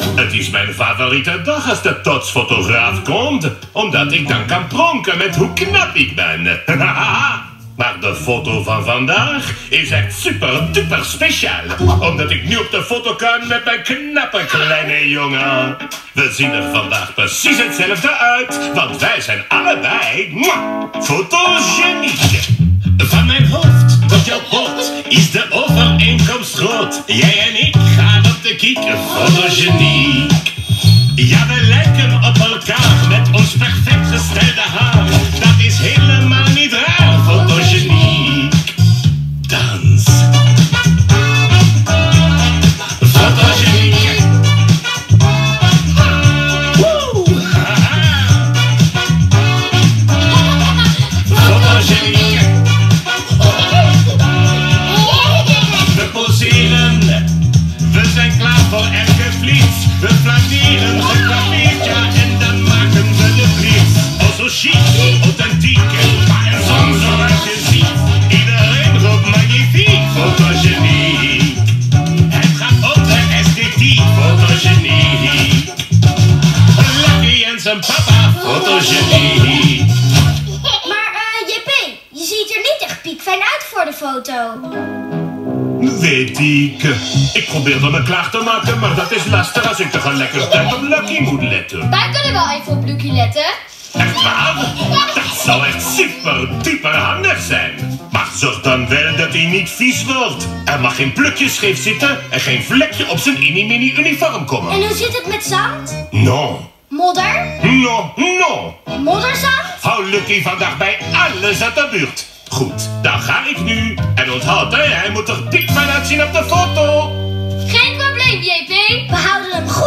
Het is mijn favoriete dag als de totsfotograaf komt, omdat ik dan kan pronken met hoe knap ik ben. Maar de foto van vandaag is echt super duper speciaal, omdat ik nu op de foto kan met mijn knappe kleine jongen. We zien er vandaag precies hetzelfde uit, want wij zijn allebei fotogeniek. Van mijn hoofd tot jouw bord is de overeenkomst groot. Jij en ik gaan op de kiek, fotogeniek. Ja, we lijken op elkaar met ons perfect gestelde haar. Dat is helemaal niet raar, fotogeniek. Dans. Fotogeniek. Woe! Fotogeniek. We poseren. We zijn klaar voor elke vlies. We flaneren, geklaveerd, ja, en dan maken we de vlies. Oh, zo chic, authentiek, maar en soms zoals je ziet. Iedereen roept magnifiek, fotogeniek. Het gaat om de esthetiek, fotogeniek. Lucky en zijn papa, fotogeniek. Maar JP, je ziet er niet echt piekfijn uit voor de foto. Weet ik. Ik probeerde me klaar te maken, maar dat is lastig als ik tegelijkertijd op Lucky moet letten. Wij kunnen wel even op Lucky letten. Echt waar? Dat zou echt super duper handig zijn. Maar zorg dan wel dat hij niet vies wordt. Er mag geen plukje scheef zitten en geen vlekje op zijn mini uniform komen. En hoe zit het met zand? No. Modder? No. Modderzand? Hou Lucky vandaag bij alles uit de buurt. Goed, dan ga ik nu. En onthoud, hij moet er piekfijn uitzien op de foto. Geen probleem, JP. We houden hem goed